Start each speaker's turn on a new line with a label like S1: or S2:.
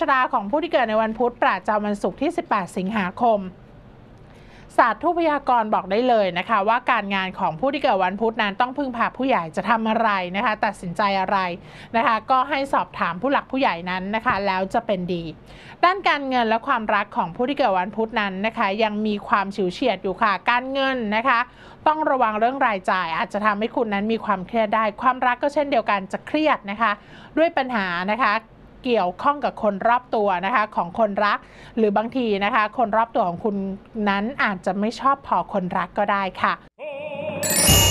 S1: ะตาของผู้ที่เกิดในวันพุธประจำวันศุกร์ที่ 18 สิงหาคมศาสตร์ทูปพยากรณ์บอกได้เลยนะคะว่าการงานของผู้ที่เกิดวันพุธนั้นต้องพึ่งพาผู้ใหญ่จะทำอะไรนะคะตัดสินใจอะไรนะคะก็ให้สอบถามผู้หลักผู้ใหญ่นั้นนะคะแล้วจะเป็นดีด้านการเงินและความรักของผู้ที่เกิดวันพุธนั้นนะคะยังมีความฉิวเฉียดอยู่ค่ะการเงินนะคะต้องระวังเรื่องรายจ่ายอาจจะทำให้คุณนั้นมีความเครียดได้ความรักก็เช่นเดียวกันจะเครียดนะคะด้วยปัญหานะคะเกี่ยวข้องกับคนรอบตัวนะคะของคนรักหรือบางทีนะคะคนรอบตัวของคุณนั้นอาจจะไม่ชอบพอคนรักก็ได้ค่ะ